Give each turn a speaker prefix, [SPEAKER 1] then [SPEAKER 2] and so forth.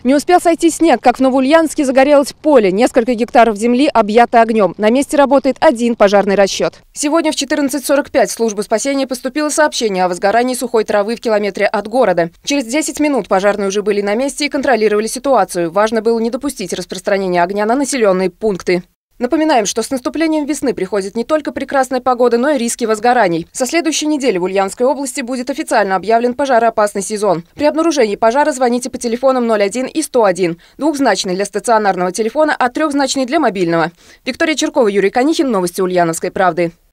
[SPEAKER 1] Не успел сойти снег, как в Новоульяновске загорелось поле. Несколько гектаров земли объято огнем. На месте работает один пожарный расчет. Сегодня в 14:45 в службу спасения поступило сообщение о возгорании сухой травы в километре от города. Через 10 минут пожарные уже были на месте и контролировали ситуацию. Важно было не допустить распространения огня на населенные пункты. Напоминаем, что с наступлением весны приходит не только прекрасная погода, но и риски возгораний. Со следующей недели в Ульяновской области будет официально объявлен пожароопасный сезон. При обнаружении пожара звоните по телефонам 01 и 101. Двухзначный для стационарного телефона, а трехзначный для мобильного. Виктория Черкова, Юрий Конихин. Новости Ульяновской правды.